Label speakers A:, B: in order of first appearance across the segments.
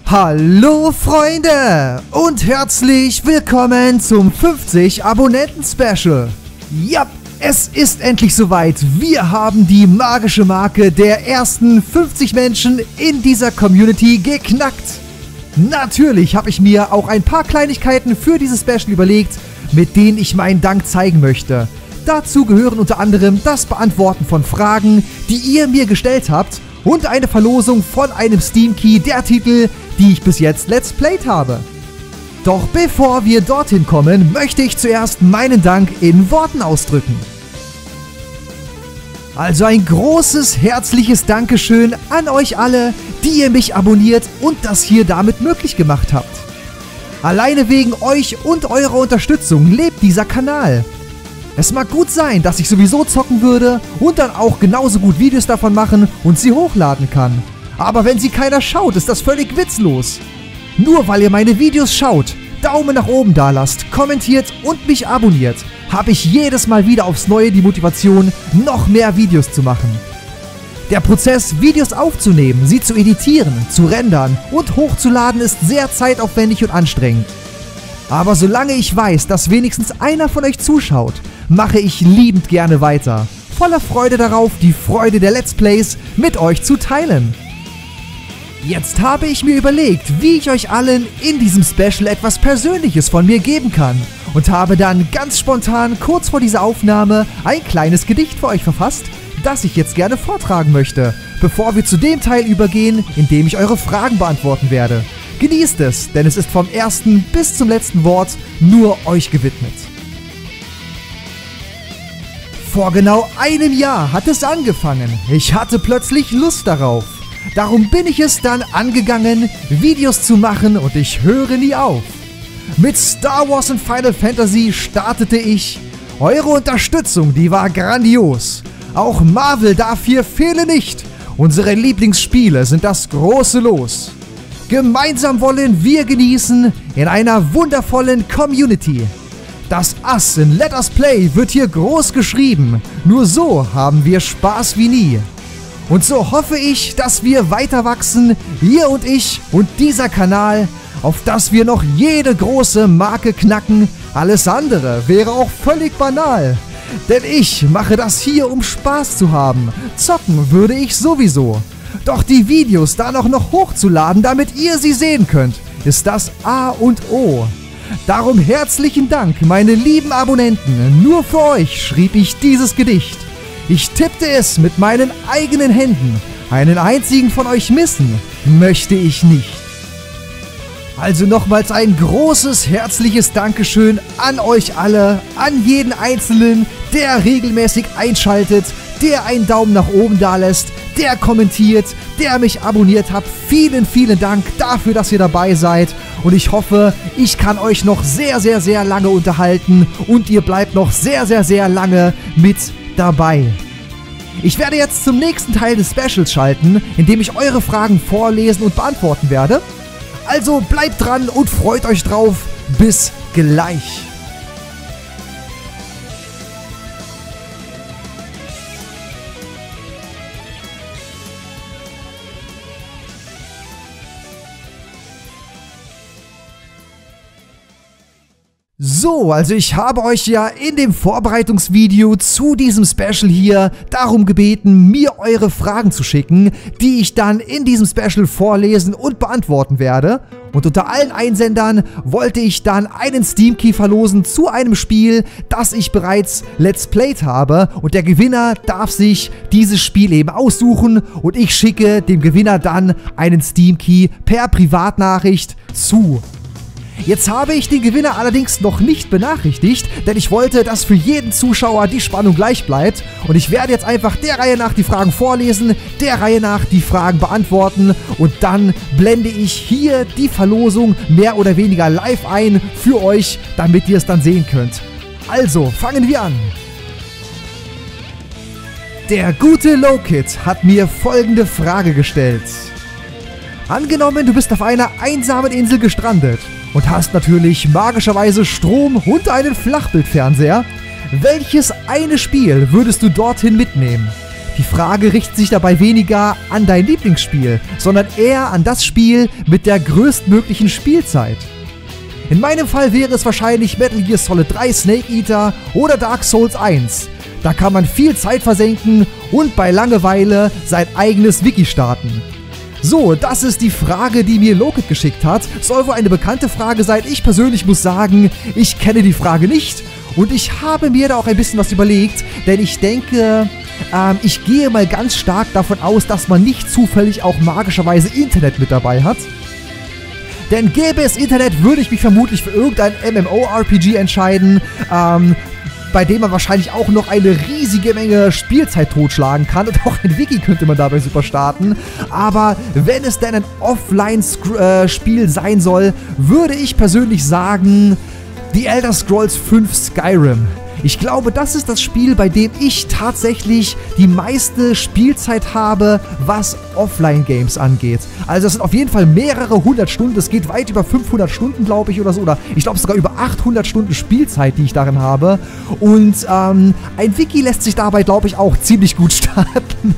A: Hallo Freunde und herzlich willkommen zum 50 Abonnenten Special. Ja, es ist endlich soweit. Wir haben die magische Marke der ersten 50 Menschen in dieser Community geknackt. Natürlich habe ich mir auch ein paar Kleinigkeiten für dieses Special überlegt, mit denen ich meinen Dank zeigen möchte. Dazu gehören unter anderem das Beantworten von Fragen, die ihr mir gestellt habt, und eine Verlosung von einem Steam Key der Titel, die ich bis jetzt Let's Played habe. Doch bevor wir dorthin kommen, möchte ich zuerst meinen Dank in Worten ausdrücken. Also ein großes, herzliches Dankeschön an euch alle, die ihr mich abonniert und das hier damit möglich gemacht habt. Alleine wegen euch und eurer Unterstützung lebt dieser Kanal. Es mag gut sein, dass ich sowieso zocken würde und dann auch genauso gut Videos davon machen und sie hochladen kann. Aber wenn sie keiner schaut, ist das völlig witzlos. Nur weil ihr meine Videos schaut, Daumen nach oben da lasst, kommentiert und mich abonniert, habe ich jedes Mal wieder aufs Neue die Motivation, noch mehr Videos zu machen. Der Prozess, Videos aufzunehmen, sie zu editieren, zu rendern und hochzuladen, ist sehr zeitaufwendig und anstrengend. Aber solange ich weiß, dass wenigstens einer von euch zuschaut, mache ich liebend gerne weiter. Voller Freude darauf, die Freude der Let's Plays mit euch zu teilen. Jetzt habe ich mir überlegt, wie ich euch allen in diesem Special etwas Persönliches von mir geben kann und habe dann ganz spontan kurz vor dieser Aufnahme ein kleines Gedicht für euch verfasst, das ich jetzt gerne vortragen möchte, bevor wir zu dem Teil übergehen, in dem ich eure Fragen beantworten werde. Genießt es, denn es ist vom ersten bis zum letzten Wort nur euch gewidmet. Vor genau einem Jahr hat es angefangen. Ich hatte plötzlich Lust darauf. Darum bin ich es dann angegangen, Videos zu machen, und ich höre nie auf. Mit Star Wars und Final Fantasy startete ich. Eure Unterstützung, die war grandios. Auch Marvel darf hier fehlen nicht. Unsere Lieblingsspiele sind das große Los. Gemeinsam wollen wir genießen in einer wundervollen Community. Das Us in Let Us Play wird hier groß geschrieben. Nur so haben wir Spaß wie nie. Und so hoffe ich, dass wir weiter wachsen, ihr und ich und dieser Kanal, auf dass wir noch jede große Marke knacken. Alles andere wäre auch völlig banal. Denn ich mache das hier, um Spaß zu haben. Zocken würde ich sowieso. Doch die Videos dann auch noch hochzuladen, damit ihr sie sehen könnt, ist das A und O. Darum herzlichen Dank, meine lieben Abonnenten. Nur für euch schrieb ich dieses Gedicht. Ich tippte es mit meinen eigenen Händen. Einen einzigen von euch missen möchte ich nicht. Also nochmals ein großes, herzliches Dankeschön an euch alle, an jeden Einzelnen, der regelmäßig einschaltet, der einen Daumen nach oben da lässt, der kommentiert, der mich abonniert hat. Vielen, vielen Dank dafür, dass ihr dabei seid. Und ich hoffe, ich kann euch noch sehr, sehr, sehr lange unterhalten und ihr bleibt noch sehr, sehr, sehr lange mit dabei. Ich werde jetzt zum nächsten Teil des Specials schalten, in dem ich eure Fragen vorlesen und beantworten werde. Also bleibt dran und freut euch drauf. Bis gleich. So, also ich habe euch ja in dem Vorbereitungsvideo zu diesem Special hier darum gebeten, mir eure Fragen zu schicken, die ich dann in diesem Special vorlesen und beantworten werde. Und unter allen Einsendern wollte ich dann einen Steam Key verlosen zu einem Spiel, das ich bereits Let's Played habe. Und der Gewinner darf sich dieses Spiel eben aussuchen und ich schicke dem Gewinner dann einen Steam Key per Privatnachricht zu. Jetzt habe ich den Gewinner allerdings noch nicht benachrichtigt, denn ich wollte, dass für jeden Zuschauer die Spannung gleich bleibt. Und ich werde jetzt einfach der Reihe nach die Fragen vorlesen, der Reihe nach die Fragen beantworten und dann blende ich hier die Verlosung mehr oder weniger live ein für euch, damit ihr es dann sehen könnt. Also, fangen wir an. Der gute Lowkid hat mir folgende Frage gestellt. Angenommen, du bist auf einer einsamen Insel gestrandet und hast natürlich magischerweise Strom und einen Flachbildfernseher. Welches eine Spiel würdest du dorthin mitnehmen? Die Frage richtet sich dabei weniger an dein Lieblingsspiel, sondern eher an das Spiel mit der größtmöglichen Spielzeit. In meinem Fall wäre es wahrscheinlich Metal Gear Solid 3 Snake Eater oder Dark Souls 1. Da kann man viel Zeit versenken und bei Langeweile sein eigenes Wiki starten. So, das ist die Frage, die mir Lokit geschickt hat. Soll wohl eine bekannte Frage sein. Ich persönlich muss sagen, ich kenne die Frage nicht. Und ich habe mir da auch ein bisschen was überlegt, denn ich denke, ich gehe mal ganz stark davon aus, dass man nicht zufällig auch magischerweise Internet mit dabei hat. Denn gäbe es Internet, würde ich mich vermutlich für irgendein MMORPG entscheiden, bei dem man wahrscheinlich auch noch eine riesige Menge Spielzeit totschlagen kann. Und auch ein Wiki könnte man dabei super starten. Aber wenn es denn ein Offline-Spiel sein soll, würde ich persönlich sagen, The Elder Scrolls 5 Skyrim. Ich glaube, das ist das Spiel, bei dem ich tatsächlich die meiste Spielzeit habe, was Offline-Games angeht. Also es sind auf jeden Fall mehrere hundert Stunden, es geht weit über 500 Stunden, glaube ich, oder so. Oder ich glaube sogar über 800 Stunden Spielzeit, die ich darin habe. Und ein Wiki lässt sich dabei, glaube ich, auch ziemlich gut starten.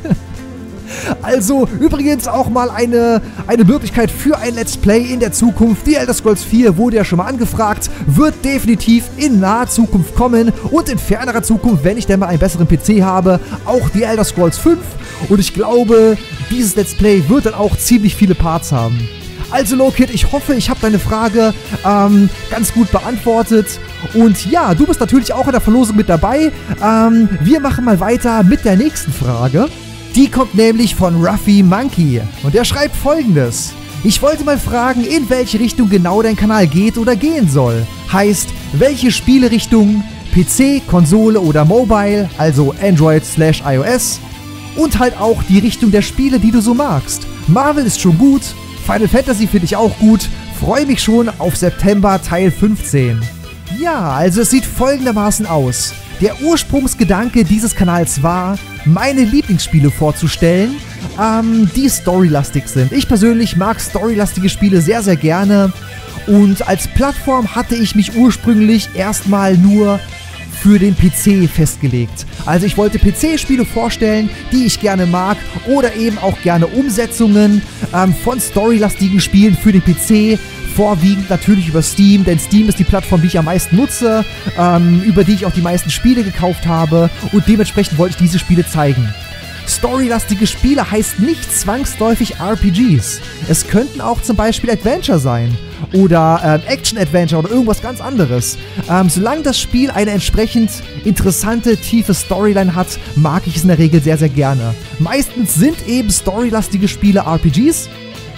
A: Also übrigens auch mal eine Möglichkeit für ein Let's Play in der Zukunft. Die Elder Scrolls 4 wurde ja schon mal angefragt, wird definitiv in naher Zukunft kommen und in fernerer Zukunft, wenn ich denn mal einen besseren PC habe, auch die Elder Scrolls 5. Und ich glaube, dieses Let's Play wird dann auch ziemlich viele Parts haben. Also Lokit, ich hoffe, ich habe deine Frage ganz gut beantwortet. Und ja, du bist natürlich auch in der Verlosung mit dabei. Wir machen mal weiter mit der nächsten Frage. Die kommt nämlich von Ruffy Monkey und er schreibt Folgendes. Ich wollte mal fragen, in welche Richtung genau dein Kanal geht oder gehen soll. Heißt, welche Spielerichtung, PC, Konsole oder Mobile, also Android/iOS und halt auch die Richtung der Spiele, die du so magst. Marvel ist schon gut, Final Fantasy finde ich auch gut, freue mich schon auf September Teil 15. Ja, also es sieht folgendermaßen aus. Der Ursprungsgedanke dieses Kanals war, meine Lieblingsspiele vorzustellen, die storylastig sind. Ich persönlich mag storylastige Spiele sehr, sehr gerne und als Plattform hatte ich mich ursprünglich erstmal nur für den PC festgelegt. Also ich wollte PC-Spiele vorstellen, die ich gerne mag oder eben auch gerne Umsetzungen von storylastigen Spielen für den PC, vorwiegend natürlich über Steam, denn Steam ist die Plattform, die ich am meisten nutze, über die ich auch die meisten Spiele gekauft habe und dementsprechend wollte ich diese Spiele zeigen. Storylastige Spiele heißt nicht zwangsläufig RPGs. Es könnten auch zum Beispiel Adventure sein oder Action-Adventure oder irgendwas ganz anderes. Solange das Spiel eine entsprechend interessante, tiefe Storyline hat, mag ich es in der Regel sehr, sehr gerne. Meistens sind eben storylastige Spiele RPGs.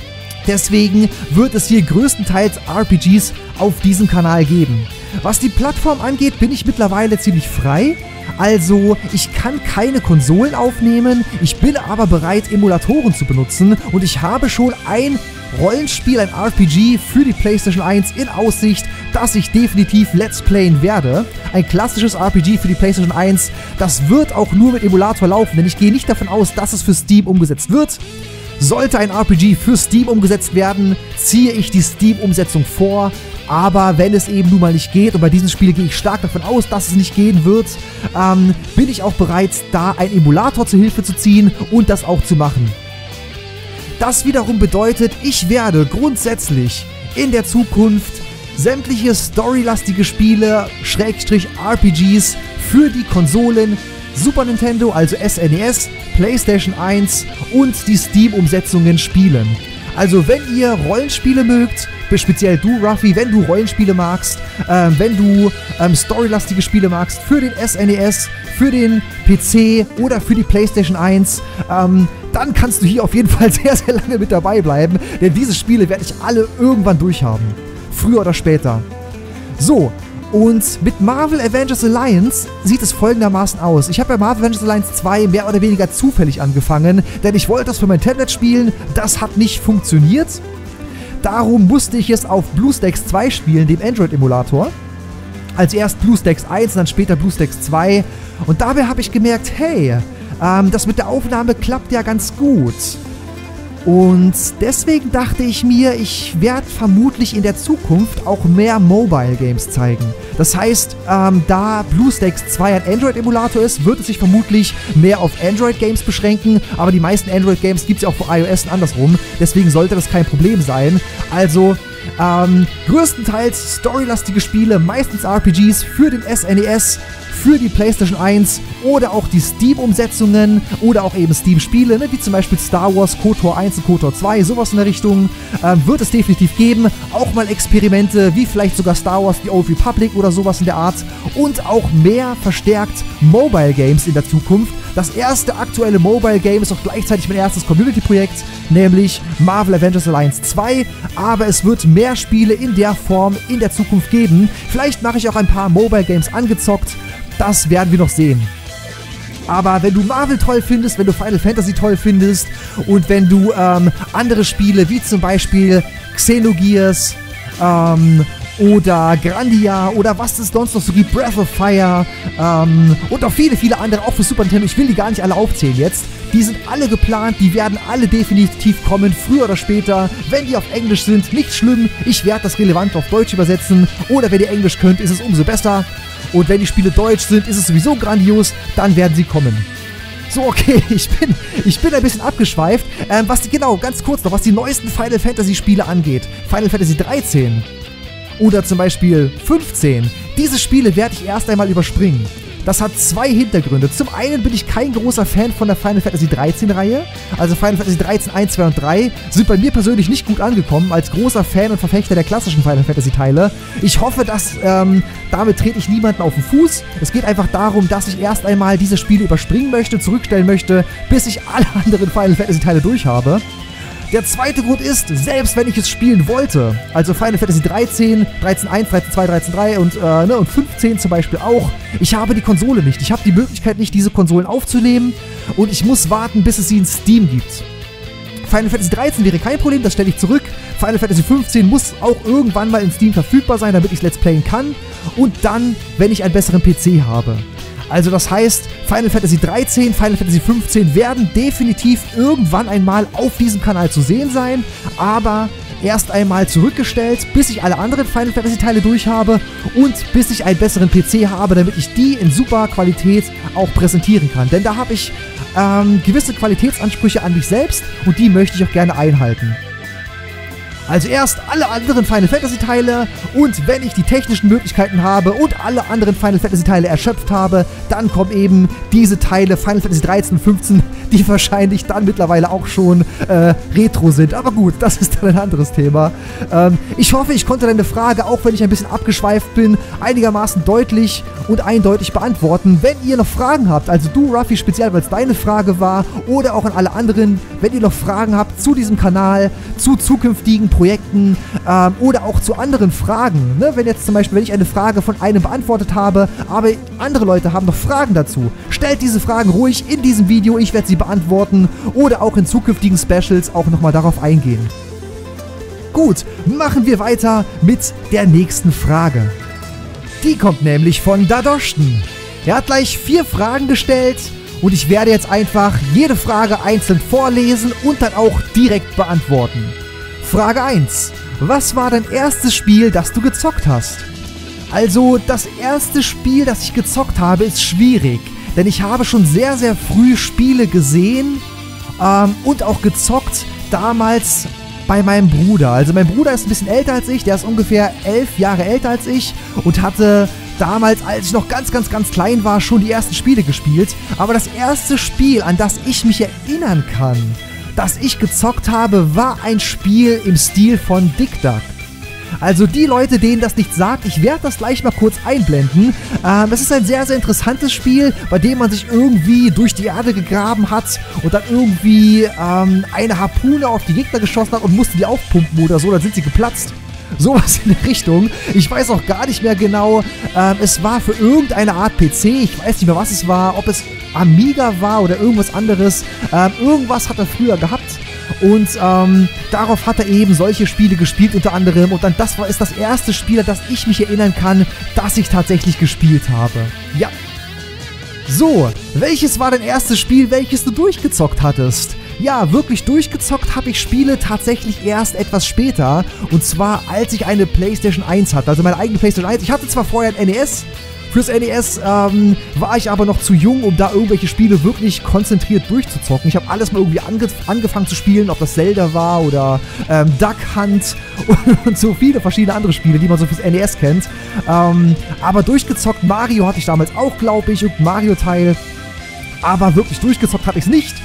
A: Deswegen wird es hier größtenteils RPGs auf diesem Kanal geben. Was die Plattform angeht, bin ich mittlerweile ziemlich frei. Also, ich kann keine Konsolen aufnehmen, ich bin aber bereit, Emulatoren zu benutzen und ich habe schon ein Rollenspiel, ein RPG für die PlayStation 1 in Aussicht, das ich definitiv Let's Playen werde. Ein klassisches RPG für die PlayStation 1, das wird auch nur mit Emulator laufen, denn ich gehe nicht davon aus, dass es für Steam umgesetzt wird. Sollte ein RPG für Steam umgesetzt werden, ziehe ich die Steam-Umsetzung vor. Aber wenn es eben nun mal nicht geht, und bei diesem Spiel gehe ich stark davon aus, dass es nicht gehen wird, bin ich auch bereit, da einen Emulator zur Hilfe zu ziehen und das auch zu machen. Das wiederum bedeutet, ich werde grundsätzlich in der Zukunft sämtliche storylastige Spiele, /RPGs für die Konsolen Super Nintendo, also SNES, PlayStation 1 und die Steam-Umsetzungen spielen. Also wenn ihr Rollenspiele mögt, speziell du, Ruffy, wenn du Rollenspiele magst, wenn du storylastige Spiele magst für den SNES, für den PC oder für die PlayStation 1, dann kannst du hier auf jeden Fall sehr, sehr lange mit dabei bleiben, denn diese Spiele werde ich alle irgendwann durchhaben. Früher oder später. So, und mit Marvel Avengers Alliance sieht es folgendermaßen aus. Ich habe bei Marvel Avengers Alliance 2 mehr oder weniger zufällig angefangen, denn ich wollte das für mein Tablet spielen, das hat nicht funktioniert. Darum musste ich es auf BlueStacks 2 spielen, dem Android-Emulator. Also erst BlueStacks 1, dann später BlueStacks 2. Und dabei habe ich gemerkt, hey, das mit der Aufnahme klappt ja ganz gut. Und deswegen dachte ich mir, ich werde vermutlich in der Zukunft auch mehr Mobile Games zeigen. Das heißt, da BlueStacks 2 ein Android-Emulator ist, wird es sich vermutlich mehr auf Android-Games beschränken, aber die meisten Android-Games gibt es ja auch für iOS und andersrum, deswegen sollte das kein Problem sein. Also, größtenteils storylastige Spiele, meistens RPGs für den SNES, für die PlayStation 1 oder auch die Steam-Umsetzungen oder auch eben Steam-Spiele, ne, wie zum Beispiel Star Wars, KOTOR 1 und KOTOR 2, sowas in der Richtung, wird es definitiv geben. Auch mal Experimente, wie vielleicht sogar Star Wars, The Old Republic oder sowas in der Art und auch mehr verstärkt Mobile Games in der Zukunft. Das erste aktuelle Mobile Game ist auch gleichzeitig mein erstes Community-Projekt, nämlich Marvel Avengers Alliance 2, aber es wird mehr Spiele in der Form in der Zukunft geben. Vielleicht mache ich auch ein paar Mobile Games angezockt, das werden wir noch sehen. Aber wenn du Marvel toll findest, wenn du Final Fantasy toll findest und wenn du andere Spiele wie zum Beispiel Xenogears oder Grandia oder was es sonst noch so gibt, Breath of Fire und auch viele, viele andere, auch für Super Nintendo, ich will die gar nicht alle aufzählen jetzt. Die sind alle geplant, die werden alle definitiv kommen, früher oder später. Wenn die auf Englisch sind, nicht schlimm, ich werde das relevant auf Deutsch übersetzen. Oder wenn ihr Englisch könnt, ist es umso besser. Und wenn die Spiele deutsch sind, ist es sowieso grandios, dann werden sie kommen. So, okay, ich bin ein bisschen abgeschweift. Genau, ganz kurz noch, was die neuesten Final Fantasy Spiele angeht. Final Fantasy 13 oder zum Beispiel 15. Diese Spiele werde ich erst einmal überspringen. Das hat zwei Hintergründe. Zum einen bin ich kein großer Fan von der Final Fantasy 13 Reihe. Also Final Fantasy 13 1, 2 und 3 sind bei mir persönlich nicht gut angekommen, als großer Fan und Verfechter der klassischen Final Fantasy Teile. Ich hoffe, dass damit trete ich niemanden auf den Fuß. Es geht einfach darum, dass ich erst einmal diese Spiele überspringen möchte, zurückstellen möchte, bis ich alle anderen Final Fantasy Teile durch habe. Der zweite Grund ist, selbst wenn ich es spielen wollte, also Final Fantasy 13, 13.1, 13.2, 13.3 und 15 zum Beispiel auch, ich habe die Konsole nicht. Ich habe die Möglichkeit nicht, diese Konsolen aufzunehmen und ich muss warten, bis es sie in Steam gibt. Final Fantasy 13 wäre kein Problem, das stelle ich zurück. Final Fantasy 15 muss auch irgendwann mal in Steam verfügbar sein, damit ich es Let's Playen kann. Und dann, wenn ich einen besseren PC habe. Also das heißt, Final Fantasy 13, Final Fantasy 15 werden definitiv irgendwann einmal auf diesem Kanal zu sehen sein, aber erst einmal zurückgestellt, bis ich alle anderen Final Fantasy Teile durch habe und bis ich einen besseren PC habe, damit ich die in super Qualität auch präsentieren kann. Denn da habe ich gewisse Qualitätsansprüche an mich selbst und die möchte ich auch gerne einhalten. Also erst alle anderen Final Fantasy Teile und wenn ich die technischen Möglichkeiten habe und alle anderen Final Fantasy Teile erschöpft habe, dann kommen eben diese Teile Final Fantasy 13 und 15, die wahrscheinlich dann mittlerweile auch schon Retro sind. Aber gut, das ist dann ein anderes Thema. Ich hoffe, ich konnte deine Frage, auch wenn ich ein bisschen abgeschweift bin, einigermaßen deutlich und eindeutig beantworten. Wenn ihr noch Fragen habt, also du Ruffy speziell, weil es deine Frage war, oder auch an alle anderen, wenn ihr noch Fragen habt zu diesem Kanal, zu zukünftigen Projekten oder auch zu anderen Fragen. Ne? Wenn jetzt zum Beispiel, wenn ich eine Frage von einem beantwortet habe, aber andere Leute haben noch Fragen dazu, stellt diese Fragen ruhig in diesem Video, ich werde sie beantworten oder auch in zukünftigen Specials auch nochmal darauf eingehen. Gut, machen wir weiter mit der nächsten Frage. Die kommt nämlich von Dadoshten. Er hat gleich 4 Fragen gestellt und ich werde jetzt einfach jede Frage einzeln vorlesen und dann auch direkt beantworten. Frage 1. Was war dein erstes Spiel, das du gezockt hast? Also, das erste Spiel, das ich gezockt habe, ist schwierig. Denn ich habe schon sehr, sehr früh Spiele gesehen und auch gezockt, damals bei meinem Bruder. Also mein Bruder ist ein bisschen älter als ich, der ist ungefähr 11 Jahre älter als ich und hatte damals, als ich noch ganz, ganz, ganz klein war, schon die ersten Spiele gespielt. Aber das erste Spiel, an das ich mich erinnern kann, das ich gezockt habe, war ein Spiel im Stil von Dick Duck. Also die Leute, denen das nicht sagt, ich werde das gleich mal kurz einblenden. Es ist ein sehr, sehr interessantes Spiel, bei dem man sich irgendwie durch die Erde gegraben hat und dann irgendwie eine Harpune auf die Gegner geschossen hat und musste die aufpumpen oder so, dann sind sie geplatzt. Sowas in der Richtung. Ich weiß auch gar nicht mehr genau. Es war für irgendeine Art PC. Ich weiß nicht mehr, was es war. Ob es Amiga war oder irgendwas anderes. Irgendwas hat er früher gehabt. Und darauf hat er eben solche Spiele gespielt unter anderem. Und dann ist das erste Spiel, an das ich mich erinnern kann, das ich tatsächlich gespielt habe. Ja. So, welches war dein erstes Spiel, welches du durchgezockt hattest? ja, wirklich durchgezockt habe ich Spiele tatsächlich erst etwas später. Und zwar, als ich eine PlayStation 1 hatte, also meine eigene PlayStation 1. Ich hatte zwar vorher ein NES. Fürs NES war ich aber noch zu jung, um da irgendwelche Spiele wirklich konzentriert durchzuzocken. Ich habe alles mal irgendwie angefangen zu spielen, ob das Zelda war oder Duck Hunt und so viele verschiedene andere Spiele, die man so fürs NES kennt. Aber durchgezockt, Mario hatte ich damals auch, glaube ich, irgendein Mario-Teil. Aber wirklich durchgezockt hatte ich es nicht.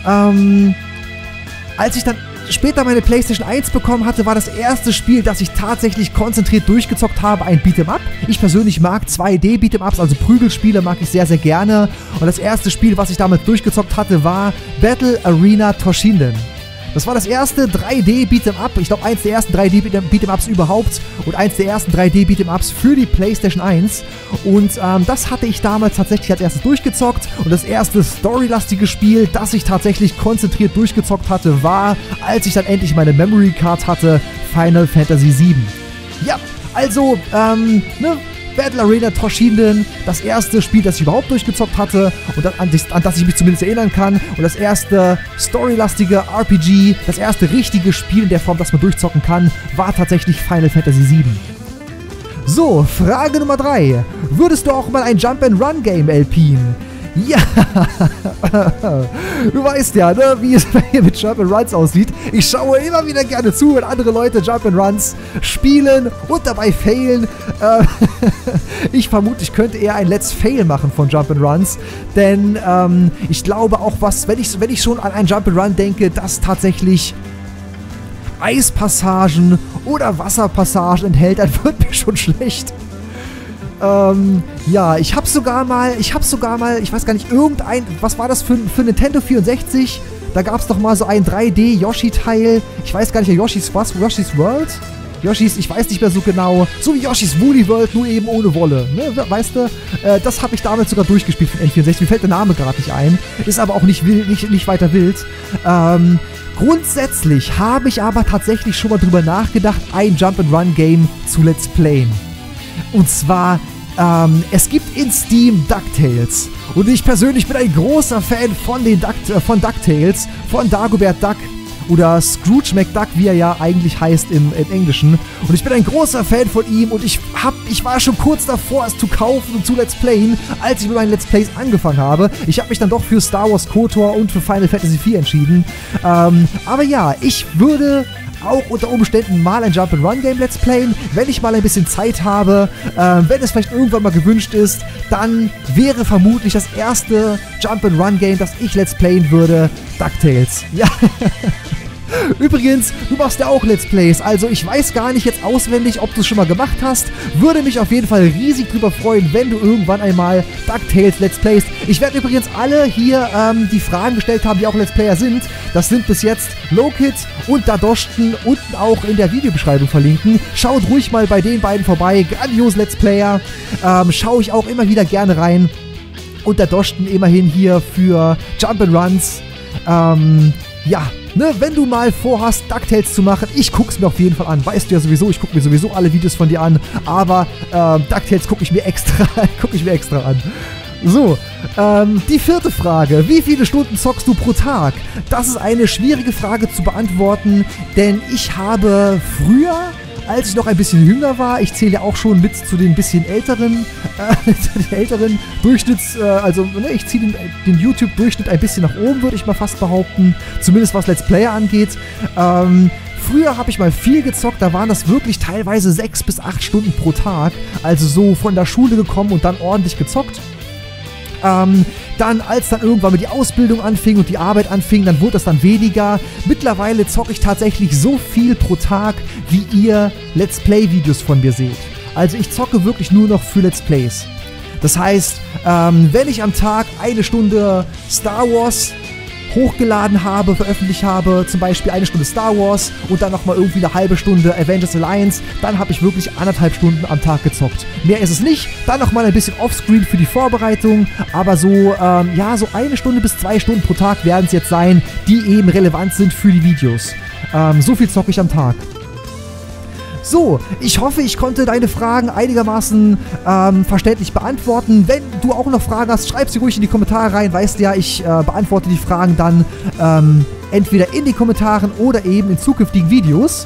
A: Als ich dann später meine PlayStation 1 bekommen hatte, war das erste Spiel, das ich tatsächlich konzentriert durchgezockt habe, ein Beat'em-up. Ich persönlich mag 2D-Beat'em-ups, also Prügelspiele mag ich sehr, sehr gerne. Und das erste Spiel, was ich damals durchgezockt hatte, war Battle Arena Toshinden. Das war das erste 3D-Beat'em-up, ich glaube eins der ersten 3D-Beat'em-ups überhaupt und eins der ersten 3D-Beat'em-ups für die PlayStation 1 und das hatte ich damals tatsächlich als erstes durchgezockt und das erste storylastige Spiel, das ich tatsächlich konzentriert durchgezockt hatte, war, als ich dann endlich meine Memory Card hatte, Final Fantasy VII. Ja, also, Battle Arena Toshinden, das erste Spiel, das ich überhaupt durchgezockt hatte und an das ich mich zumindest erinnern kann. Und das erste storylastige RPG, das erste richtige Spiel in der Form, das man durchzocken kann, war tatsächlich Final Fantasy VII. So, Frage Nummer 3. Würdest du auch mal ein Jump-and-Run-Game LPen? Ja, du weißt ja, ne, wie es bei mir mit Jump'n'Runs aussieht. Ich schaue immer wieder gerne zu, wenn andere Leute Jump'n'Runs spielen und dabei failen. Ich vermute, ich könnte eher ein Let's Fail machen von Jump'n'Runs, denn ich glaube auch, wenn ich schon an ein Jump'n'Run denke, das tatsächlich Eispassagen oder Wasserpassagen enthält, dann wird mir schon schlecht. Ja, ich habe sogar mal, ich weiß gar nicht, was war das für Nintendo 64? Da gab es doch mal so ein 3D-Yoshi-Teil. Ich weiß gar nicht, Yoshi's World? Ich weiß nicht mehr so genau. So wie Yoshi's Woolly World, nur eben ohne Wolle. Ne? Weißt du? Das habe ich damals sogar durchgespielt von N64. Mir fällt der Name gerade nicht ein. Ist aber auch nicht weiter wild. Grundsätzlich habe ich aber tatsächlich schon mal drüber nachgedacht, ein Jump-and-Run-Game zu Let's Playen. Und zwar, es gibt in Steam DuckTales. Und ich persönlich bin ein großer Fan von DuckTales, von Dagobert Duck oder Scrooge McDuck, wie er ja eigentlich heißt im Englischen. Und ich bin ein großer Fan von ihm und ich war schon kurz davor, es zu kaufen und zu Let's Playen, als ich mit meinen Let's Plays angefangen habe. Ich habe mich dann doch für Star Wars KOTOR und für Final Fantasy IV entschieden. Aber ja, ich würde auch unter Umständen mal ein Jump-and-Run-Game Let's Playen, wenn ich mal ein bisschen Zeit habe, wenn es vielleicht irgendwann mal gewünscht ist, dann wäre vermutlich das erste Jump-and-Run-Game, das ich Let's Playen würde, DuckTales. Ja. Übrigens, du machst ja auch Let's Plays, also ich weiß gar nicht jetzt auswendig, ob du es schon mal gemacht hast. Würde mich auf jeden Fall riesig drüber freuen, wenn du irgendwann einmal DuckTales Let's Plays. Ich werde übrigens alle hier, die Fragen gestellt haben, die auch Let's Player sind. Das sind bis jetzt Lokit und Dadoshten unten auch in der Videobeschreibung verlinken. Schaut ruhig mal bei den beiden vorbei, grandiose Let's Player. Schaue ich auch immer wieder gerne rein. Und Dadoshten immerhin hier für Jump'n'Runs. Ja, ne, wenn du mal vorhast, DuckTales zu machen, ich guck's mir auf jeden Fall an. Weißt du ja sowieso, ich gucke mir sowieso alle Videos von dir an, aber DuckTales gucke ich mir extra an. So, die vierte Frage. Wie viele Stunden zockst du pro Tag? Das ist eine schwierige Frage zu beantworten, denn ich habe früher, als ich noch ein bisschen jünger war, ich zähle ja auch schon mit zu den bisschen älteren, Durchschnitts, ich ziehe den YouTube-Durchschnitt ein bisschen nach oben, würde ich mal fast behaupten, zumindest was Let's Player angeht. Früher habe ich mal viel gezockt, da waren das wirklich teilweise 6 bis 8 Stunden pro Tag, also so von der Schule gekommen und dann ordentlich gezockt. Dann, als dann irgendwann mal die Ausbildung anfing und die Arbeit anfing, dann wurde das dann weniger. Mittlerweile zocke ich tatsächlich so viel pro Tag, wie ihr Let's Play-Videos von mir seht. Also ich zocke wirklich nur noch für Let's Plays. Das heißt, wenn ich am Tag 1 Stunde Star Wars hochgeladen habe, veröffentlicht habe, zum Beispiel 1 Stunde Star Wars und dann nochmal irgendwie eine halbe Stunde Avengers Alliance, dann habe ich wirklich 1,5 Stunden am Tag gezockt. Mehr ist es nicht, dann nochmal ein bisschen Offscreen für die Vorbereitung, aber so, so 1 Stunde bis 2 Stunden pro Tag werden es jetzt sein, die eben relevant sind für die Videos. So viel zocke ich am Tag. So, ich hoffe, ich konnte deine Fragen einigermaßen verständlich beantworten. Wenn du auch noch Fragen hast, schreib sie ruhig in die Kommentare rein. Weißt ja, ich beantworte die Fragen dann entweder in den Kommentaren oder eben in zukünftigen Videos.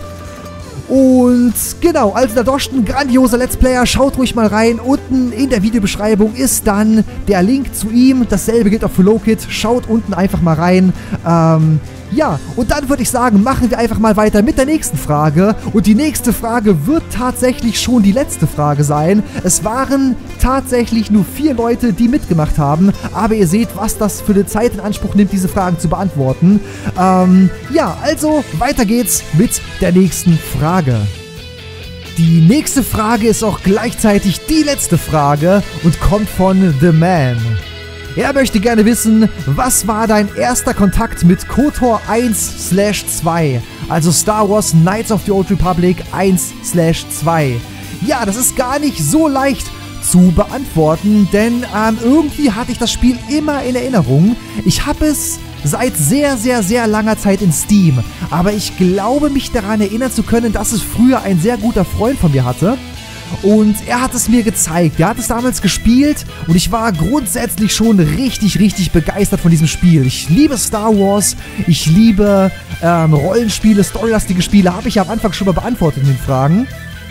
A: Und genau, also der Doshten, grandioser Let's Player, schaut ruhig mal rein. Unten in der Videobeschreibung ist dann der Link zu ihm. Dasselbe gilt auch für Lokit. Schaut unten einfach mal rein. Ja, und dann würde ich sagen, machen wir einfach mal weiter mit der nächsten Frage. Und die nächste Frage wird tatsächlich schon die letzte Frage sein. Es waren tatsächlich nur 4 Leute, die mitgemacht haben. Aber ihr seht, was das für eine Zeit in Anspruch nimmt, diese Fragen zu beantworten. Ja, also weiter geht's mit der nächsten Frage. Die nächste Frage ist auch gleichzeitig die letzte Frage und kommt von The Man. Er möchte gerne wissen, was war dein erster Kontakt mit KOTOR 1/2, also Star Wars Knights of the Old Republic 1/2. Ja, das ist gar nicht so leicht zu beantworten, denn irgendwie hatte ich das Spiel immer in Erinnerung. Ich habe es seit sehr, sehr, sehr langer Zeit in Steam, aber ich glaube, mich daran erinnern zu können, dass es früher ein sehr guter Freund von mir hatte. Und er hat es mir gezeigt, er hat es damals gespielt und ich war grundsätzlich schon richtig, richtig begeistert von diesem Spiel. Ich liebe Star Wars, ich liebe Rollenspiele, storylastige Spiele, habe ich ja am Anfang schon mal beantwortet in den Fragen.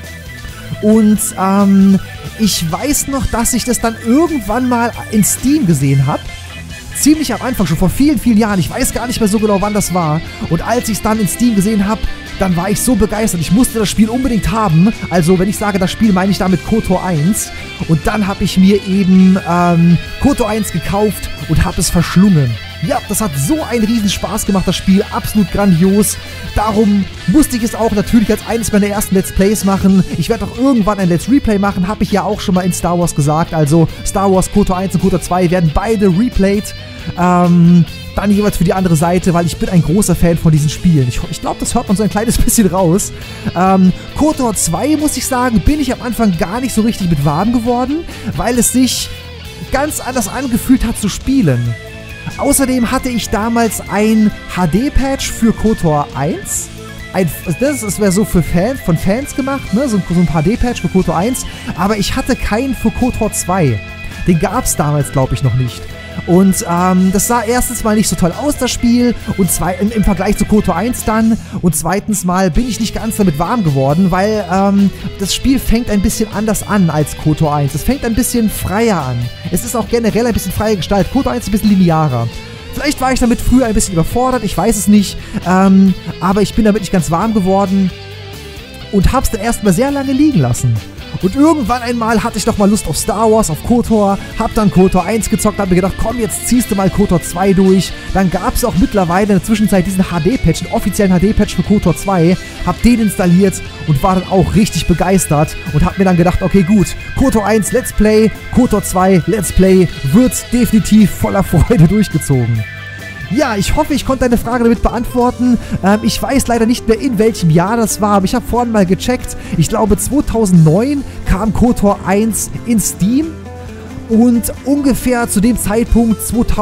A: Und ich weiß noch, dass ich das dann irgendwann mal in Steam gesehen habe. Ziemlich am Anfang, schon vor vielen, vielen Jahren. Ich weiß gar nicht mehr so genau, wann das war. Und als ich es dann in Steam gesehen habe, dann war ich so begeistert. Ich musste das Spiel unbedingt haben. Also, wenn ich sage das Spiel, meine ich damit KOTOR 1. Und dann habe ich mir eben KOTOR 1 gekauft und habe es verschlungen. Ja, das hat so einen riesen Spaß gemacht, das Spiel. Absolut grandios. Darum musste ich es auch natürlich als eines meiner ersten Let's Plays machen. Ich werde auch irgendwann ein Let's Replay machen, habe ich ja auch schon mal in Star Wars gesagt. Also Star Wars KOTOR 1 und KOTOR 2 werden beide replayed. Dann jeweils für die andere Seite, weil ich bin ein großer Fan von diesen Spielen. Ich glaube, das hört man so ein kleines bisschen raus. KOTOR 2, muss ich sagen, bin ich am Anfang gar nicht so richtig mit warm geworden, weil es sich ganz anders angefühlt hat zu spielen. Außerdem hatte ich damals ein HD-Patch für KOTOR 1. Das wäre so von Fans gemacht, ne? So ein HD-Patch für KOTOR 1. Aber ich hatte keinen für KOTOR 2. Den gab es damals, glaube ich, noch nicht. Und das sah erstens mal nicht so toll aus, das Spiel, und im Vergleich zu KOTOR 1 dann. Und zweitens mal bin ich nicht ganz damit warm geworden, weil das Spiel fängt ein bisschen anders an als KOTOR 1. Es fängt ein bisschen freier an. Es ist auch generell ein bisschen freier gestaltet. KOTOR 1 ist ein bisschen linearer. Vielleicht war ich damit früher ein bisschen überfordert, ich weiß es nicht. Aber ich bin damit nicht ganz warm geworden und hab's dann erstmal sehr lange liegen lassen. Und irgendwann einmal hatte ich doch mal Lust auf Star Wars, auf KOTOR, hab dann KOTOR 1 gezockt, hab mir gedacht, komm, jetzt ziehst du mal KOTOR 2 durch. Dann gab es auch mittlerweile in der Zwischenzeit diesen HD-Patch, einen offiziellen HD-Patch für KOTOR 2, hab den installiert und war dann auch richtig begeistert und hab mir dann gedacht, okay gut, KOTOR 1 Let's Play, KOTOR 2 Let's Play wird definitiv voller Freude durchgezogen. Ja, ich hoffe, ich konnte deine Frage damit beantworten. Ich weiß leider nicht mehr, in welchem Jahr das war, aber ich habe vorhin mal gecheckt. Ich glaube, 2009 kam KOTOR 1 in Steam und ungefähr zu dem Zeitpunkt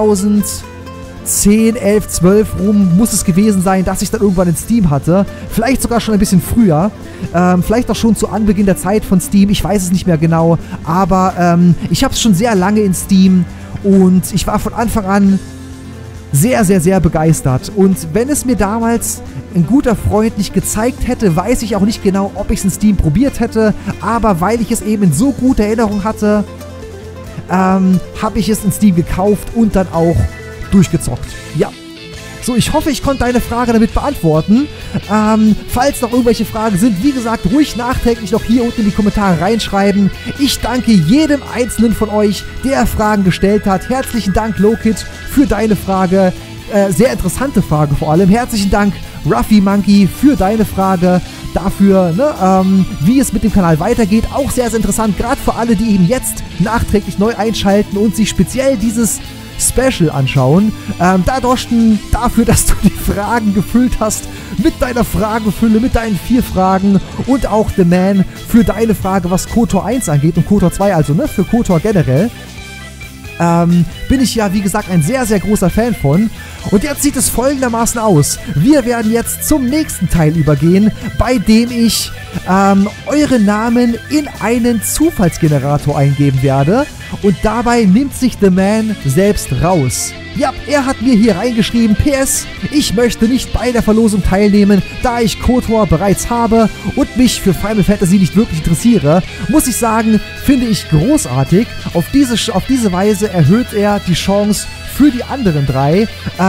A: 2010, 11, 12 rum muss es gewesen sein, dass ich dann irgendwann in Steam hatte. Vielleicht sogar schon ein bisschen früher. Vielleicht auch schon zu Anbeginn der Zeit von Steam. Ich weiß es nicht mehr genau. Aber ich habe es schon sehr lange in Steam und ich war von Anfang an sehr, sehr, sehr begeistert. Und wenn es mir damals ein guter Freund nicht gezeigt hätte, weiß ich auch nicht genau, ob ich es in Steam probiert hätte. Aber weil ich es eben in so guter Erinnerung hatte, habe ich es in Steam gekauft und dann auch durchgezockt. Ja. So, ich hoffe, ich konnte deine Frage damit beantworten. Falls noch irgendwelche Fragen sind, wie gesagt, ruhig nachträglich noch hier unten in die Kommentare reinschreiben. Ich danke jedem Einzelnen von euch, der Fragen gestellt hat. Herzlichen Dank, Lokit, für deine Frage. Sehr interessante Frage vor allem. Herzlichen Dank, Ruffy Monkey, für deine Frage. Dafür, ne, wie es mit dem Kanal weitergeht. Auch sehr, sehr interessant, gerade für alle, die eben jetzt nachträglich neu einschalten und sich speziell dieses Special anschauen. Da Doshten, dafür, dass du die Fragen gefüllt hast mit deiner Fragenfülle, mit deinen 4 Fragen, und auch The Man für deine Frage, was KOTOR 1 angeht und KOTOR 2, also ne, für KOTOR generell. bin ich ja, wie gesagt, ein sehr, sehr großer Fan von. Und jetzt sieht es folgendermaßen aus. Wir werden jetzt zum nächsten Teil übergehen, bei dem ich eure Namen in einen Zufallsgenerator eingeben werde. Und dabei nimmt sich The Man selbst raus. Ja, er hat mir hier reingeschrieben, PS, ich möchte nicht bei der Verlosung teilnehmen, da ich KOTOR bereits habe und mich für Final Fantasy nicht wirklich interessiere. Muss ich sagen, finde ich großartig. Auf diese Weise erhöht er die Chance für die anderen 3,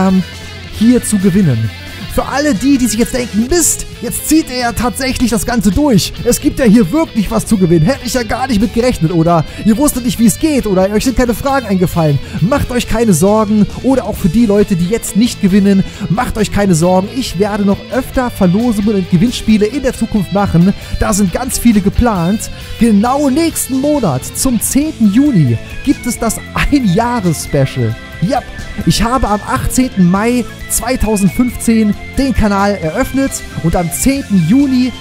A: hier zu gewinnen. Für alle die sich jetzt denken, Mist, jetzt zieht er ja tatsächlich das Ganze durch. Es gibt ja hier wirklich was zu gewinnen. Hätte ich ja gar nicht mit gerechnet. Oder ihr wusstet nicht, wie es geht. Oder euch sind keine Fragen eingefallen. Macht euch keine Sorgen. Oder auch für die Leute, die jetzt nicht gewinnen, macht euch keine Sorgen. Ich werde noch öfter Verlosungen und Gewinnspiele in der Zukunft machen. Da sind ganz viele geplant. Genau nächsten Monat, zum 10. Juni, gibt es das Ein-Jahres-Special. Ja, ich habe am 18. Mai 2015 den Kanal eröffnet und am 10. Juni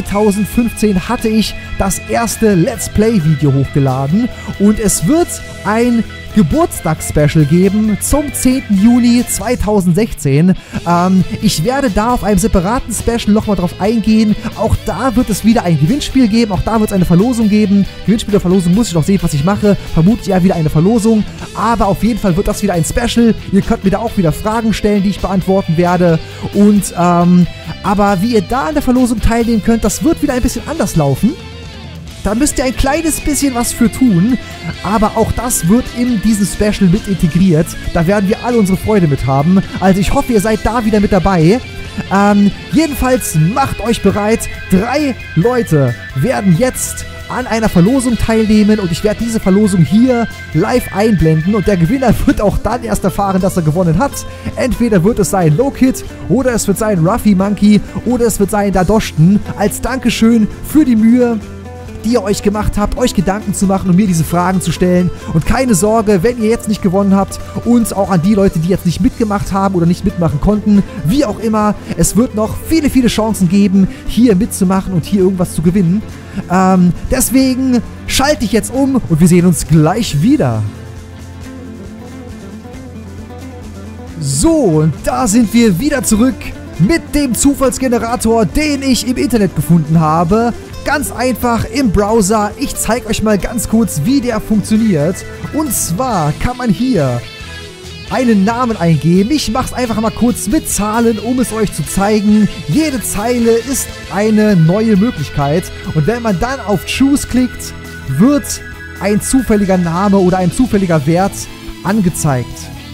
A: 2015 hatte ich das erste Let's Play-Video hochgeladen und es wird ein Geburtstagsspecial geben zum 10. Juni 2016. Ich werde da auf einem separaten Special nochmal drauf eingehen. Auch da wird es wieder ein Gewinnspiel geben. Auch da wird es eine Verlosung geben. Gewinnspiel oder Verlosung muss ich noch sehen, was ich mache. Vermutlich eher wieder eine Verlosung. Aber auf jeden Fall wird das wieder ein Special. Ihr könnt mir da auch wieder Fragen stellen, die ich beantworten werde. Und, aber wie ihr da an der Verlosung teilnehmen könnt, das wird wieder ein bisschen anders laufen. Da müsst ihr ein kleines bisschen was für tun, aber auch das wird in diesem Special mit integriert. Da werden wir alle unsere Freude mit haben. Also ich hoffe, ihr seid da wieder mit dabei. Jedenfalls macht euch bereit. 3 Leute werden jetzt an einer Verlosung teilnehmen und ich werde diese Verlosung hier live einblenden und der Gewinner wird auch dann erst erfahren, dass er gewonnen hat. Entweder wird es sein Lokit oder es wird sein Ruffy Monkey oder es wird sein Dadoshten als Dankeschön für die Mühe, die ihr euch gemacht habt, euch Gedanken zu machen und mir diese Fragen zu stellen. Und keine Sorge, wenn ihr jetzt nicht gewonnen habt und auch an die Leute, die jetzt nicht mitgemacht haben oder nicht mitmachen konnten, wie auch immer, es wird noch viele, viele Chancen geben, hier mitzumachen und hier irgendwas zu gewinnen. Deswegen schalte ich jetzt um und wir sehen uns gleich wieder. So, und da sind wir wieder zurück mit dem Zufallsgenerator, den ich im Internet gefunden habe. Ganz einfach im Browser. Ich zeige euch mal ganz kurz, wie der funktioniert. Und zwar kann man hier einen Namen eingeben. Ich mache es einfach mal kurz mit Zahlen, um es euch zu zeigen. Jede Zeile ist eine neue Möglichkeit. Und wenn man dann auf Choose klickt, wird ein zufälliger Name oder ein zufälliger Wert angezeigt.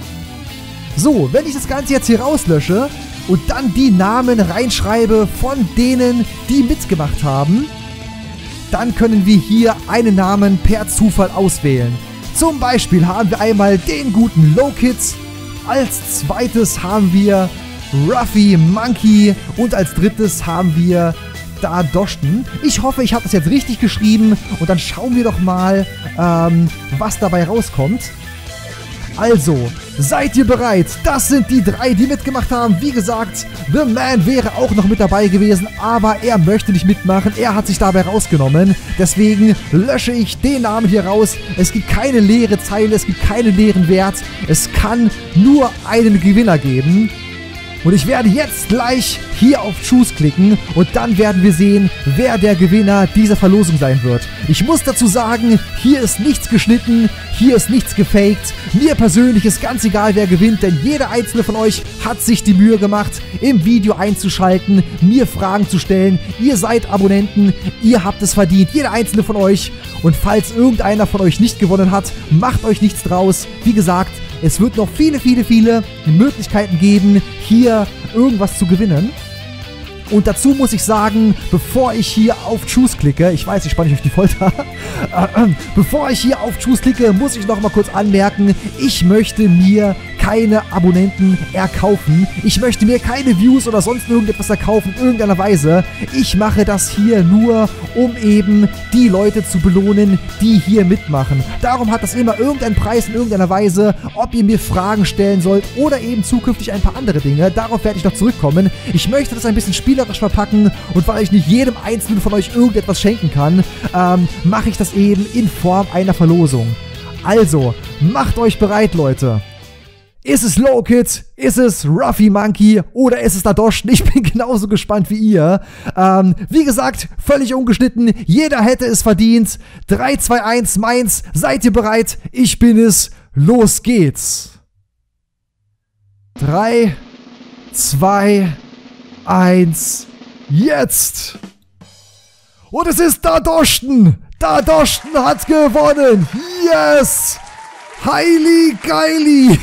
A: So, wenn ich das Ganze jetzt hier rauslösche und dann die Namen reinschreibe von denen, die mitgemacht haben, dann können wir hier einen Namen per Zufall auswählen. Zum Beispiel haben wir einmal den guten Lokit, als zweites haben wir Ruffy Monkey und als drittes haben wir Dadoshten. Ich hoffe, ich habe das jetzt richtig geschrieben und dann schauen wir doch mal, was dabei rauskommt. Also, seid ihr bereit? Das sind die 3, die mitgemacht haben. Wie gesagt, The Man wäre auch noch mit dabei gewesen, aber er möchte nicht mitmachen. Er hat sich dabei rausgenommen. Deswegen lösche ich den Namen hier raus. Es gibt keine leere Zeile, es gibt keinen leeren Wert. Es kann nur einen Gewinner geben. Und ich werde jetzt gleich hier auf Choose klicken und dann werden wir sehen, wer der Gewinner dieser Verlosung sein wird. Ich muss dazu sagen, hier ist nichts geschnitten, hier ist nichts gefaked. Mir persönlich ist ganz egal, wer gewinnt, denn jeder einzelne von euch hat sich die Mühe gemacht, im Video einzuschalten, mir Fragen zu stellen. Ihr seid Abonnenten, ihr habt es verdient, jeder einzelne von euch. Und falls irgendeiner von euch nicht gewonnen hat, macht euch nichts draus. Wie gesagt, es wird noch viele, viele, viele Möglichkeiten geben, hier irgendwas zu gewinnen. Und dazu muss ich sagen, bevor ich hier auf Choose klicke, ich weiß, ich spanne euch auf die Folter, bevor ich hier auf Choose klicke, muss ich noch mal kurz anmerken, ich möchte mir keine Abonnenten erkaufen. Ich möchte mir keine Views oder sonst irgendetwas erkaufen, in irgendeiner Weise. Ich mache das hier nur, um eben die Leute zu belohnen, die hier mitmachen. Darum hat das immer irgendeinen Preis in irgendeiner Weise, ob ihr mir Fragen stellen sollt oder eben zukünftig ein paar andere Dinge. Darauf werde ich noch zurückkommen. Ich möchte das ein bisschen spielerisch verpacken und weil ich nicht jedem Einzelnen von euch irgendetwas schenken kann, mache ich das eben in Form einer Verlosung. Also, macht euch bereit, Leute. Ist es Lowkit? Ist es Ruffy Monkey? Oder ist es Dadoschen? Ich bin genauso gespannt wie ihr. Wie gesagt, völlig ungeschnitten. Jeder hätte es verdient. 3, 2, 1, meins. Seid ihr bereit? Ich bin es. Los geht's. 3, 2, 1, jetzt! Und es ist Dadoschen! Dadoschen hat gewonnen! Yes! Heili geili!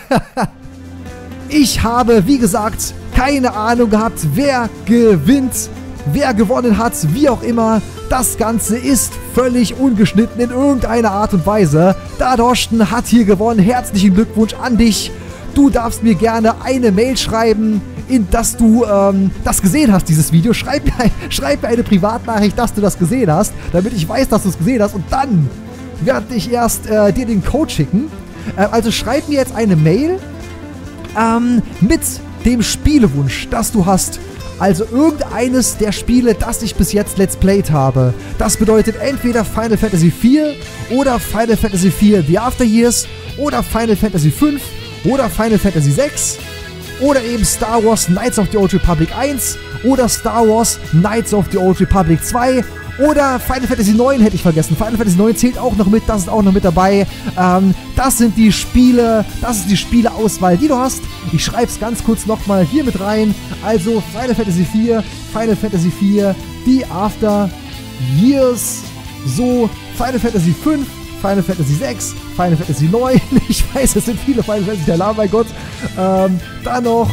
A: Ich habe, wie gesagt, keine Ahnung gehabt, wer gewinnt, wer gewonnen hat, wie auch immer. Das Ganze ist völlig ungeschnitten in irgendeiner Art und Weise. Dadoschen hat hier gewonnen. Herzlichen Glückwunsch an dich. Du darfst mir gerne eine Mail schreiben, dass du das gesehen hast, dieses Video. Schreib mir eine Privatnachricht, dass du das gesehen hast, damit ich weiß, dass du es gesehen hast. Und dann werde ich erst dir den Code schicken. Also schreib mir jetzt eine Mail mit dem Spielewunsch, das du hast. Also irgendeines der Spiele, das ich bis jetzt Let's Played habe. Das bedeutet entweder Final Fantasy IV oder Final Fantasy IV The After Years oder Final Fantasy V oder Final Fantasy VI oder eben Star Wars Knights of the Old Republic 1 oder Star Wars Knights of the Old Republic 2 oder Final Fantasy 9 hätte ich vergessen. Final Fantasy 9 zählt auch noch mit, das ist auch noch mit dabei. Das sind die Spiele, das ist die Spieleauswahl, die du hast. Ich schreibe es ganz kurz nochmal hier mit rein. Also Final Fantasy 4, Final Fantasy 4, The After Years, so Final Fantasy 5, Final Fantasy 6, Final Fantasy 9, ich weiß, es sind viele Final Fantasy, der Name, mein Gott. Dann noch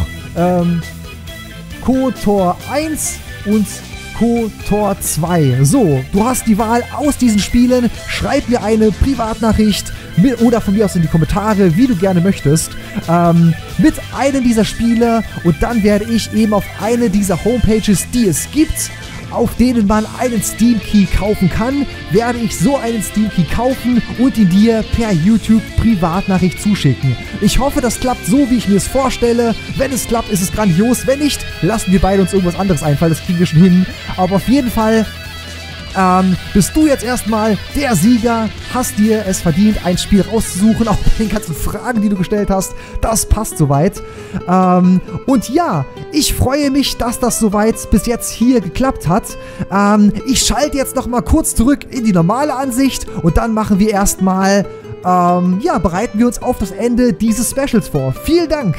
A: KOTOR 1 und KOTOR 2. So, du hast die Wahl aus diesen Spielen. Schreib mir eine Privatnachricht oder von mir aus in die Kommentare, wie du gerne möchtest, mit einem dieser Spiele, und dann werde ich eben auf eine dieser Homepages, die es gibt, auf denen man einen Steam Key kaufen kann, werde ich so einen Steam Key kaufen und ihn dir per YouTube Privatnachricht zuschicken. Ich hoffe, das klappt so, wie ich mir es vorstelle. Wenn es klappt, ist es grandios. Wenn nicht, lassen wir beide uns irgendwas anderes einfallen. Das kriegen wir schon hin. Aber auf jeden Fall bist du jetzt erstmal der Sieger, hast dir es verdient, ein Spiel rauszusuchen, auch bei den ganzen Fragen, die du gestellt hast. Das passt soweit. Und ja, ich freue mich, dass das soweit bis jetzt hier geklappt hat. Ich schalte jetzt nochmal kurz zurück in die normale Ansicht und dann machen wir erstmal, ja, bereiten wir uns auf das Ende dieses Specials vor. Vielen Dank!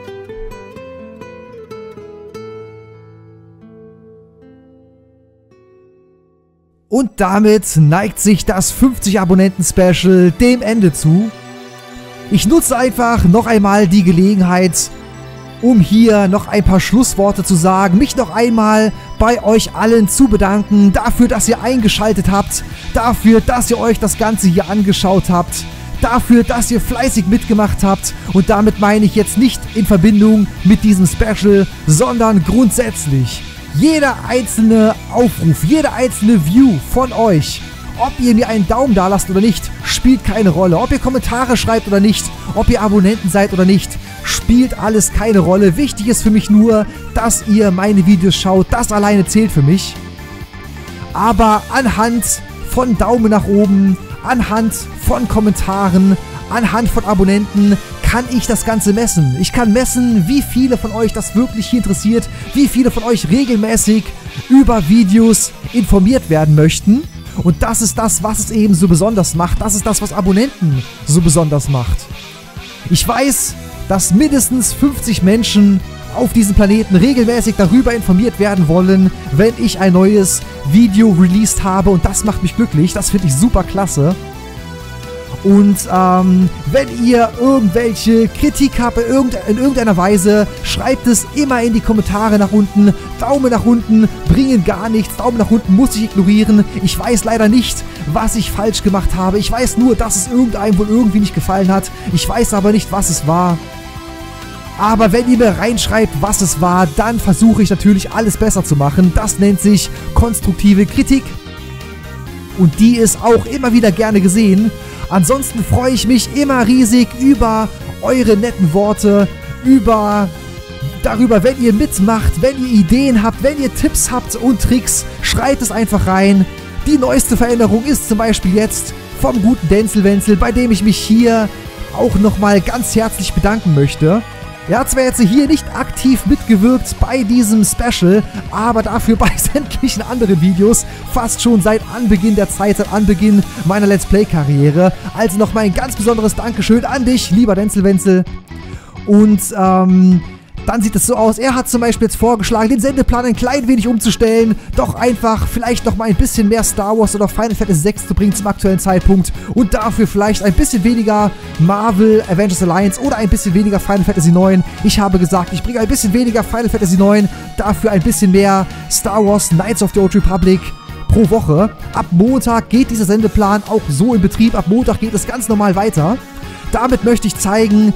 A: Und damit neigt sich das 50-Abonnenten-Special dem Ende zu. Ich nutze einfach noch einmal die Gelegenheit, um hier noch ein paar Schlussworte zu sagen, mich noch einmal bei euch allen zu bedanken, dafür, dass ihr eingeschaltet habt, dafür, dass ihr euch das Ganze hier angeschaut habt, dafür, dass ihr fleißig mitgemacht habt, und damit meine ich jetzt nicht in Verbindung mit diesem Special, sondern grundsätzlich. Jeder einzelne Aufruf, jede einzelne View von euch, ob ihr mir einen Daumen da lasst oder nicht, spielt keine Rolle. Ob ihr Kommentare schreibt oder nicht, ob ihr Abonnenten seid oder nicht, spielt alles keine Rolle. Wichtig ist für mich nur, dass ihr meine Videos schaut. Das alleine zählt für mich. Aber anhand von Daumen nach oben, anhand von Kommentaren, anhand von Abonnenten kann ich das Ganze messen. Ich kann messen, wie viele von euch das wirklich hier interessiert, wie viele von euch regelmäßig über Videos informiert werden möchten. Und das ist das, was es eben so besonders macht. Das ist das, was Abonnenten so besonders macht. Ich weiß, dass mindestens 50 Menschen auf diesem Planeten regelmäßig darüber informiert werden wollen, wenn ich ein neues Video released habe. Und das macht mich glücklich. Das finde ich super klasse. Und wenn ihr irgendwelche Kritik habt in irgendeiner Weise, schreibt es immer in die Kommentare nach unten. Daumen nach unten bringen gar nichts. Daumen nach unten muss ich ignorieren. Ich weiß leider nicht, was ich falsch gemacht habe. Ich weiß nur, dass es irgendeinem wohl irgendwie nicht gefallen hat. Ich weiß aber nicht, was es war. Aber wenn ihr mir reinschreibt, was es war, dann versuche ich natürlich alles besser zu machen. Das nennt sich konstruktive Kritik. Und die ist auch immer wieder gerne gesehen. Ansonsten freue ich mich immer riesig über eure netten Worte, darüber, wenn ihr mitmacht, wenn ihr Ideen habt, wenn ihr Tipps habt und Tricks, schreibt es einfach rein. Die neueste Veränderung ist zum Beispiel jetzt, vom guten Denzelwenzel, bei dem ich mich hier auch nochmal ganz herzlich bedanken möchte. Er hat zwar jetzt hier nicht aktiv mitgewirkt bei diesem Special, aber dafür bei sämtlichen anderen Videos, fast schon seit Anbeginn der Zeit, seit Anbeginn meiner Let's Play-Karriere. Also nochmal ein ganz besonderes Dankeschön an dich, lieber Denzelwenzel. Und dann sieht es so aus, er hat zum Beispiel jetzt vorgeschlagen, den Sendeplan ein klein wenig umzustellen, doch einfach vielleicht noch mal ein bisschen mehr Star Wars oder Final Fantasy 6 zu bringen zum aktuellen Zeitpunkt und dafür vielleicht ein bisschen weniger Marvel Avengers Alliance oder ein bisschen weniger Final Fantasy 9. Ich habe gesagt, ich bringe ein bisschen weniger Final Fantasy 9, dafür ein bisschen mehr Star Wars Knights of the Old Republic pro Woche. Ab Montag geht dieser Sendeplan auch so in Betrieb, ab Montag geht es ganz normal weiter. Damit möchte ich zeigen,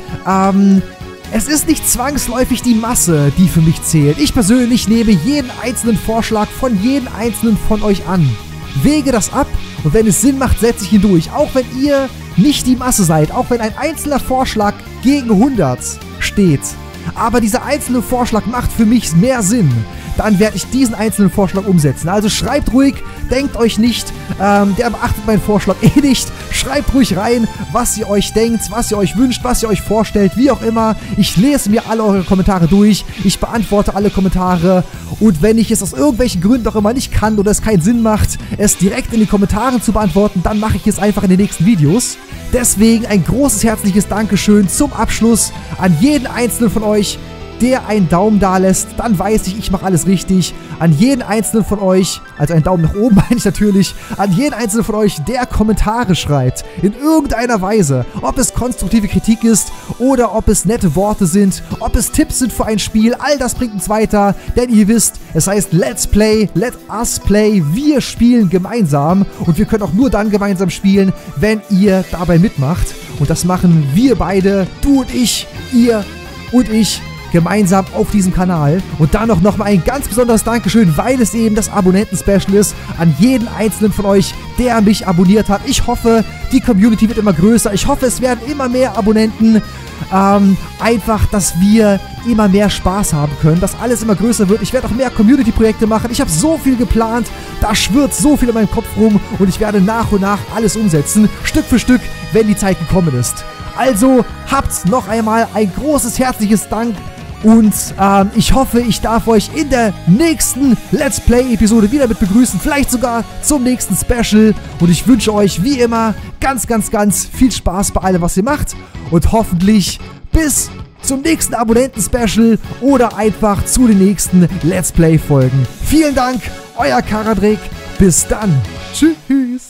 A: es ist nicht zwangsläufig die Masse, die für mich zählt. Ich persönlich nehme jeden einzelnen Vorschlag von jedem einzelnen von euch an. Wege das ab und wenn es Sinn macht, setze ich ihn durch. Auch wenn ihr nicht die Masse seid, auch wenn ein einzelner Vorschlag gegen 100 steht. Aber dieser einzelne Vorschlag macht für mich mehr Sinn. Dann werde ich diesen einzelnen Vorschlag umsetzen. Also schreibt ruhig, denkt euch nicht, der beachtet meinen Vorschlag eh nicht. Schreibt ruhig rein, was ihr euch denkt, was ihr euch wünscht, was ihr euch vorstellt, wie auch immer. Ich lese mir alle eure Kommentare durch, ich beantworte alle Kommentare und wenn ich es aus irgendwelchen Gründen auch immer nicht kann oder es keinen Sinn macht, es direkt in den Kommentaren zu beantworten, dann mache ich es einfach in den nächsten Videos. Deswegen ein großes herzliches Dankeschön zum Abschluss an jeden einzelnen von euch, der einen Daumen da lässt, dann weiß ich mache alles richtig. An jeden einzelnen von euch, also einen Daumen nach oben meine ich natürlich, an jeden einzelnen von euch, der Kommentare schreibt, in irgendeiner Weise, ob es konstruktive Kritik ist oder ob es nette Worte sind, ob es Tipps sind für ein Spiel, all das bringt uns weiter, denn ihr wisst, es heißt Let's Play, Let Us Play, wir spielen gemeinsam und wir können auch nur dann gemeinsam spielen, wenn ihr dabei mitmacht und das machen wir beide, du und ich, ihr und ich, gemeinsam auf diesem Kanal. Und dann noch mal ein ganz besonderes Dankeschön, weil es eben das Abonnenten-Special ist, an jeden einzelnen von euch, der mich abonniert hat. Ich hoffe, die Community wird immer größer. Ich hoffe, es werden immer mehr Abonnenten. Einfach, dass wir immer mehr Spaß haben können, dass alles immer größer wird. Ich werde auch mehr Community-Projekte machen. Ich habe so viel geplant, da schwirrt so viel in meinem Kopf rum und ich werde nach und nach alles umsetzen, Stück für Stück, wenn die Zeit gekommen ist. Also habt noch einmal ein großes, herzliches Dank. Und ich hoffe, ich darf euch in der nächsten Let's Play-Episode wieder mit begrüßen. Vielleicht sogar zum nächsten Special. Und ich wünsche euch wie immer ganz, ganz, ganz viel Spaß bei allem, was ihr macht. Und hoffentlich bis zum nächsten Abonnenten-Special oder einfach zu den nächsten Let's Play-Folgen. Vielen Dank, euer Karadrik. Bis dann. Tschüss.